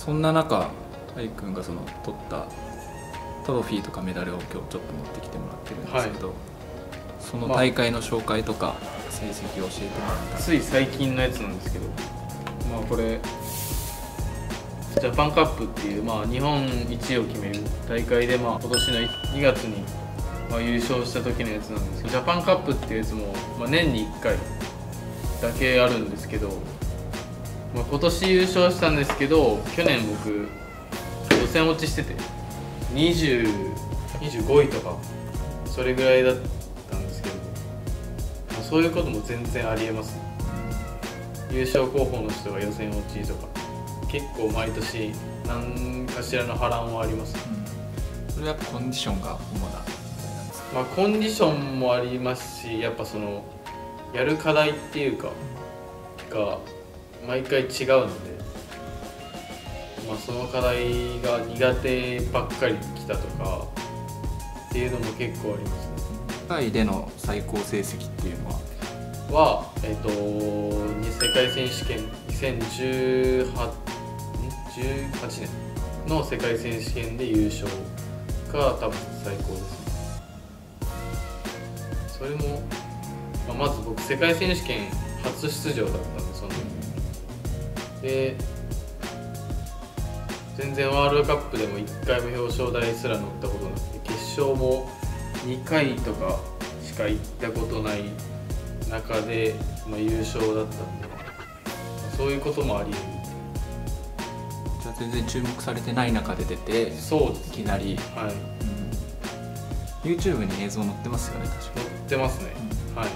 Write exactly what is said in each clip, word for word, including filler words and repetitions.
そんな中愛くんがその取ったトロフィーとかメダルを今日ちょっと持ってきてもらってるんですけど、はい、その大会の紹介とか成績を教えてもらったら、 つい最近のやつなんですけど、まあこれジャパンカップっていう、まあ、日本一を決める大会で、まあ、今年のにがつに、まあ、優勝した時のやつなんですけど、ジャパンカップっていうやつも、まあ、年にいっかいだけあるんですけど、まあ、今年優勝したんですけど、去年僕予選落ちしててにじゅう、にじゅうごいとかそれぐらいだったんですけど、まあ、そういうことも全然ありえますね。優勝候補の人が予選落ちとか結構毎年何かしらの波乱はあります、ね。 うん、それはやっぱコンディションが主ななんですか？ まあコンディションもありますし、やっぱそのやる課題っていうかが毎回違うので、まあその課題が苦手ばっかり来たとかっていうのも結構ありますね。 世界での最高成績っていうのははえっと世界選手権にせんじゅうはちねんの世界選手権で優勝が多分最高ですね。それも、まあ、まず僕世界選手権初出場だったんで、そので全然ワールドカップでもいっかいも表彰台すら乗ったことなくて、決勝もにかいとかしか行ったことない中で、まあ、優勝だったんで、そういうこともあり得る。 じゃあ全然注目されてない中で出て、 そうです、 いきなり、 はい、 うん、YouTube に映像載ってますよね、確か載ってますね、うん、はい。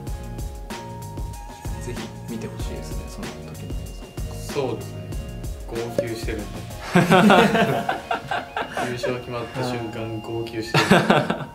ぜひ見てほしいですね、その時の映像。そうですね、号泣してるんで優勝決まった瞬間号泣してるんで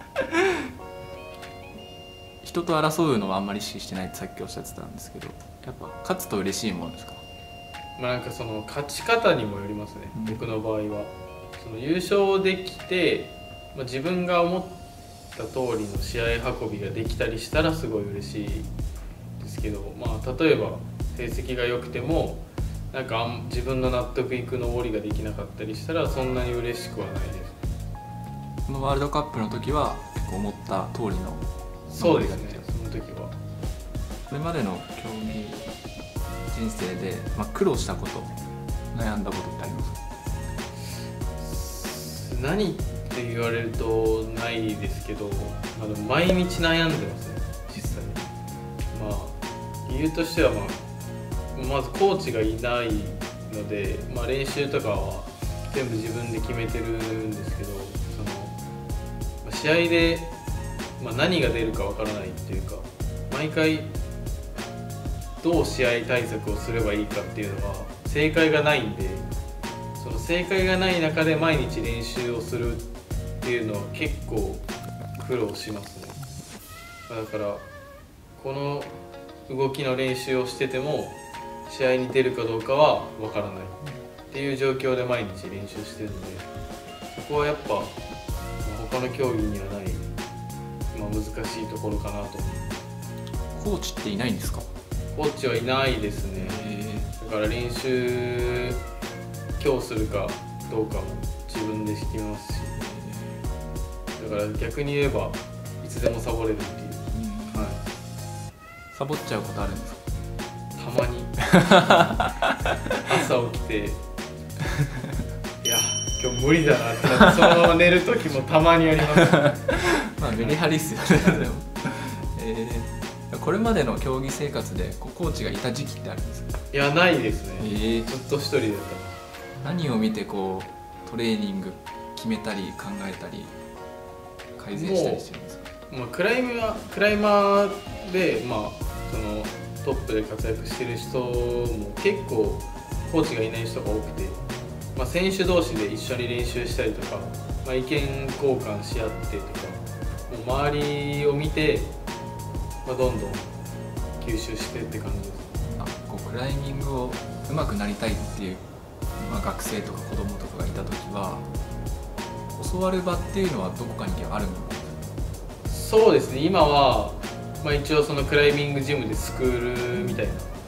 人と争うのはあんまり意識してないってさっきおっしゃってたんですけど、やっぱ勝つと嬉しいものですか？ まあなんかその勝ち方にもよりますね、うん、僕の場合は。その優勝できて、まあ、自分が思った通りの試合運びができたりしたらすごい嬉しいですけど、まあ、例えば成績が良くてもなんか自分の納得いく登りができなかったりしたらそんなに嬉しくはないです。 このワールドカップの時は結構思った通りのそうですね、その時は。 これまでの競技人生で、まあ、苦労したこと、悩んだことってありますか？ 何って言われるとないですけど、まあ、でも毎日悩んでますね、実際に。まあ理由としては、まあ、まずコーチがいないので、まあ、練習とかは全部自分で決めてるんですけど、その、まあ、試合で、まあ、何が出るかわからないっていうか、毎回どう試合対策をすればいいかっていうのは正解がないんで、その正解がない中で毎日練習をするっていうのは結構苦労しますね。だからこの動きの練習をしてても試合に出るかどうかは分からないっていう状況で毎日練習してるので、そこはやっぱ他の競技にはない、まあ、難しいところかなと思う。 コーチっていないんですか？ コーチはいないですね。だから練習今日するかどうかも自分で決めますし、だから逆に言えばいつでもサボれるっていう、うん、はい。 サボっちゃうことあるんですか？ たまに朝起きていや今日無理だなってなってそのまま寝る時もたまにありますまあメリハリっすよねでも、えー、これまでの競技生活でこうコーチがいた時期ってあるんですか？ いやないですね、 えー、 ずっと一人でやった。 何を見てこうトレーニング決めたり考えたり改善したりしてるんですか？ まあ、クライマークライマーで、まあ、そのトップで活躍してる人も結構コーチがいない人が多くて、まあ、選手同士で一緒に練習したりとか、まあ、意見交換し合ってとか、もう周りを見て、まあ、どんどん吸収してって感じです。 あ、こうクライミングを上手くなりたいっていう、まあ、学生とか子供とかがいた時は教わる場っていうのはどこかにあるの？ そうですね、今は、まあ、一応そのクライミングジムでスクールみたいな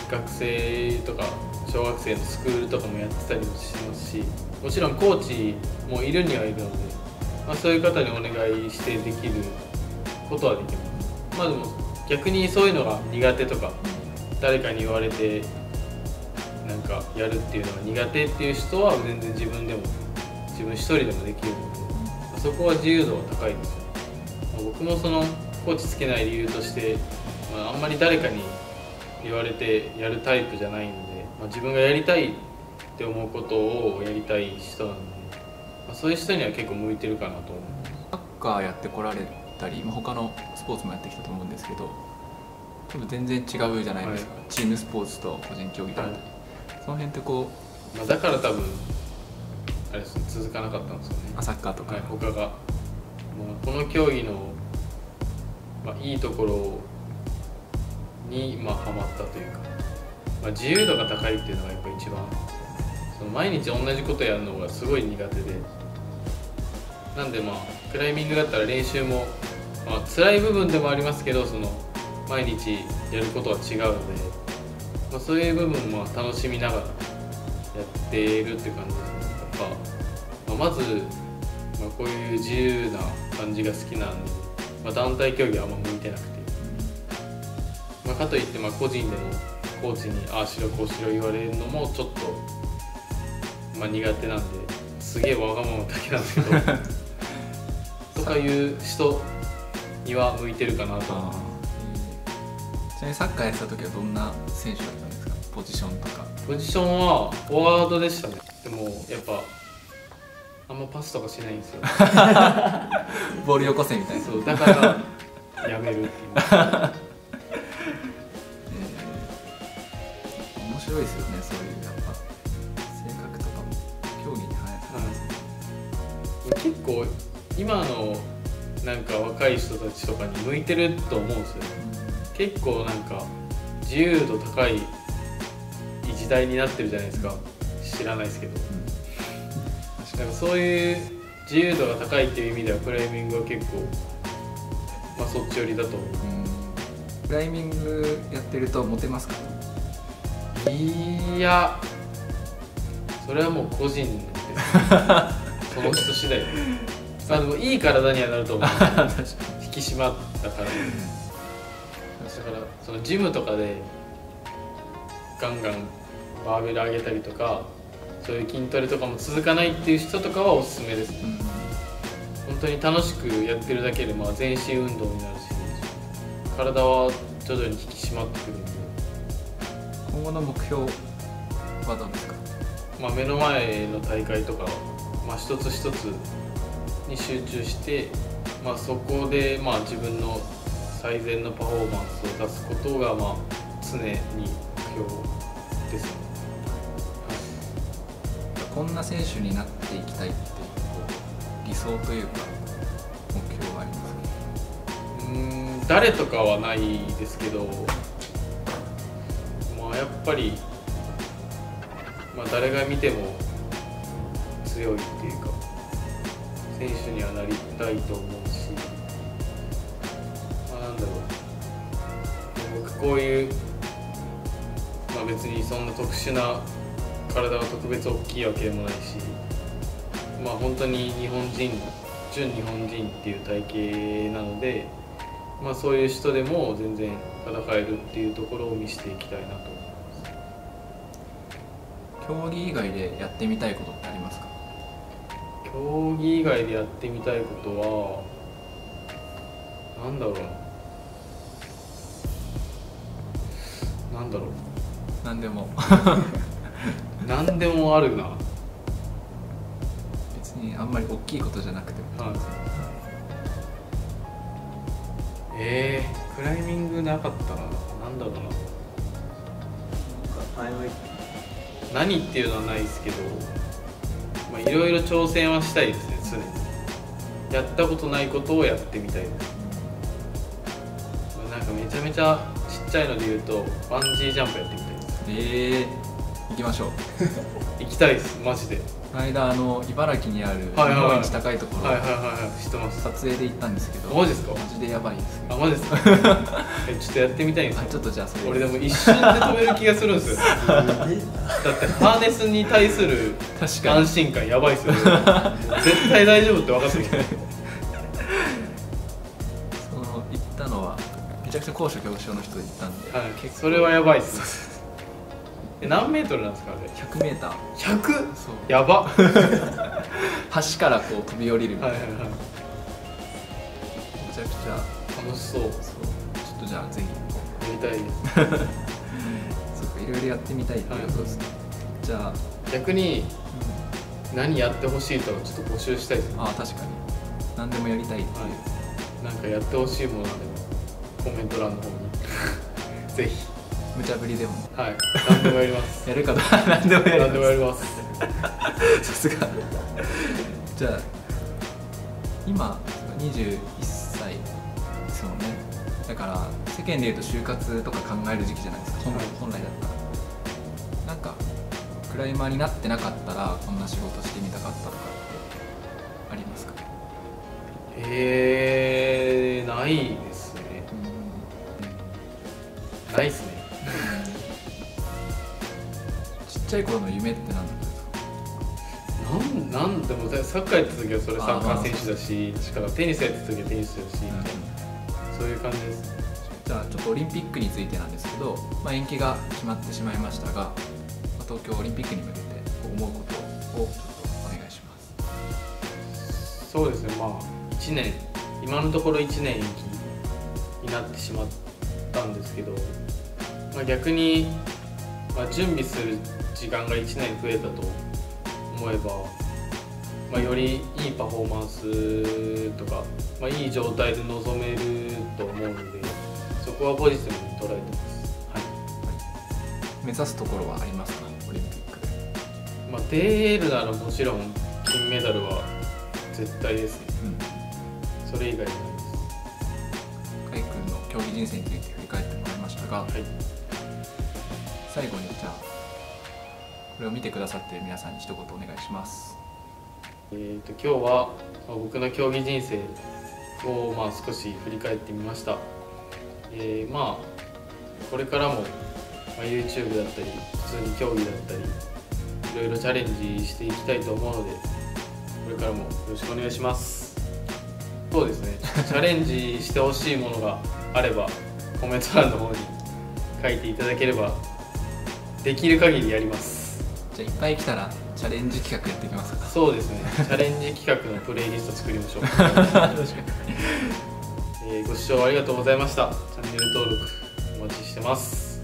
学生とか小学生のスクールとかもやってたりもしますし、もちろんコーチもいるにはいるので、まあ、そういう方にお願いしてできることはできます。まあでも逆にそういうのが苦手とか、誰かに言われてなんかやるっていうのが苦手っていう人は全然自分でも自分一人でもできるので、そこは自由度は高いですよ。まあ、僕もそのコーチつけない理由として、まあ、あんまり誰かに言われてやるタイプじゃないので、まあ、自分がやりたいって思うことをやりたい人なので、まあ、そういう人には結構向いてるかなと思う。 サッカーやってこられたり、他のスポーツもやってきたと思うんですけど、多分全然違うじゃないですか、はい、チームスポーツと個人競技だったり、はい、その辺ってこう、まあ、だから多分あれですね、続かなかったんですよね。 サッカーとか、 はい、他が、まあ、この競技の、まあ、いいところに、まあ、ハマったというか、まあ、自由度が高いっていうのがやっぱ一番、その毎日同じことやるのがすごい苦手で、なんでまあクライミングだったら練習も、まあ辛い部分でもありますけど、その毎日やることは違うので、まあ、そういう部分も楽しみながらやっているって感じですね。やっぱ、まあ、まず、まあ、こういう自由な感じが好きなんで、まあ、団体競技はあんま向いてなくて、まあ、かといってまあ個人でもコーチにああしろこうしろ言われるのもちょっと、まあ、苦手なんですげえわがままだけなんですけどとかいう人には向いてるかなと思います。 ちなみにサッカーやってた時はどんな選手だったんですか？ポジションとか。 ポジションはフォワードでしたね。でもやっぱあんまパスとかしないんですよボールよこせみたいな。 そうだからやめるっていう、えー、 面白いですよね、そういうやっぱ性格とかも競技に反映されますね。 結構今のなんか若い人たちとかに向いてると思うんですよね。結構なんか自由度高い時代になってるじゃないですか。知らないですけど、うん、なんかそういう自由度が高いっていう意味ではクライミングは結構、まあ、そっち寄りだと思う。うん、 クライミングやってるとモテますか？ いや、それはもう個人ですその人次第でまあでもいい体にはなると思う引き締まった体でだからそのジムとかでガンガンバーベル上げたりとかそういう筋トレとかも続かないっていう人とかはおすすめですね、うん、本当に楽しくやってるだけでまあ全身運動になるし体は徐々に引き締まってくるんで。 今後の目標はどうですか？ まあ目の前の大会とか、まあ、一つ一つに集中して、まあ、そこでまあ自分の最善のパフォーマンスを出すことがまあ常に目標ですね、 はい、こんな選手になっていきたいっていう理想というか目標はありますか？ うーん、誰とかはないですけど、まあ、やっぱり、まあ、誰が見ても強いっていうか選手にはなりたいと思うし、まあ、なんだろう、僕こういう、まあ、別にそんな特殊な体が特別大きいわけでもないし、まあ本当に日本人純日本人っていう体型なので、まあ、そういう人でも全然戦えるっていうところを見せていきたいなと思います。 競技以外でやってみたいことってありますか？ 競技以外でやってみたいことはなんだろうななんだろう何でも何でもあるな。 別にあんまり大きいことじゃなくても、はい、 えー、クライミングなかったな。なんだろうな、何っていうのはないですけど、まあ、いろいろ挑戦はしたいですね。常にやったことないことをやってみたいです。まあ、なんかめちゃめちゃちっちゃいので言うとバンジージャンプやってみたいです。 えー、 行きましょう。 行きたいですマジで。 この間あの茨城にある日はいはいはい本一高いところ、 はいはいはいはい知ってます。 撮影で行ったんですけど、 マジですか。 マジでやばいですあマジですかえちょっとやってみたいんですよ。 あちょっとじゃあそれ俺でも一瞬で飛べる気がするんですよだってハーネスに対する確かに安心感やばいですよ絶対大丈夫って分かってるその行ったのはめちゃくちゃ高所恐怖症の人で行ったんで、 はい結構それはやばいっすえ何メートルなんですかあれ。 ひゃくメーター、 ひゃく？ そうやばはい橋からこう飛び降りるみたいな、 はいはいめちゃくちゃ楽しそう。 そうちょっとじゃあぜひやりたいですそうかいろいろやってみたいっていうことですね、じゃあ、 逆にうん何やってほしいとかちょっと募集したいですね。 ああ確かに何でもやりたいっていう、 はいなんかやってほしいものなんでコメント欄の方にぜひ無茶ぶりでもはい何でもやりますやるかと何でもやります何でもやりますさすがじゃあ今にじゅういっさいですもんね。だから世間でいうと就活とか考える時期じゃないですか、本来本来だったら。なんかクライマーになってなかったらこんな仕事してみたかったとかってありますか？ えー、ないですね。 うんないですね。 ちっちゃい頃の夢って何だったんですか？ なんなんでもサッカーやってた時はそれサッカー選手だし、しかもテニスやってた時はテニスだし、みたいなそういう感じです。 じゃあちょっとオリンピックについてなんですけど、まあ、延期が決まってしまいましたが、まあ、東京オリンピックに向けて思うことをちょっとお願いします。 そうですね、まあいちねん今のところいちねん延期になってしまったんですけど、まあ、逆に、まあ、準備する時間がいちねん増えたと思えば、まあ、よりいいパフォーマンスとか、まあ、いい状態で臨めると思うので、そこはポジティブに捉えてます。はい、 目指すところはありますか？オリンピックで。 まあ、出るならもちろん金メダルは絶対ですね。 うん、 それ以外ないです。 海君の競技人生について振り返ってもらいましたが、 はい、 最後にじゃあこれを見てくださっている皆さんに一言お願いします。 えー、と今日は、まあ、僕の競技人生を、まあ、少し振り返ってみました。えー、まあこれからも、まあ、YouTube だったり普通に競技だったりいろいろチャレンジしていきたいと思うので、これからもよろしくお願いします。そうですね、チャレンジしてほしいものがあればコメント欄の方に書いていただければできる限りやります。 じゃあいっぱい来たらチャレンジ企画やっていきますか？ そうですね、チャレンジ企画のプレイリスト作りましょう確かにえーご視聴ありがとうございました。チャンネル登録お待ちしてます。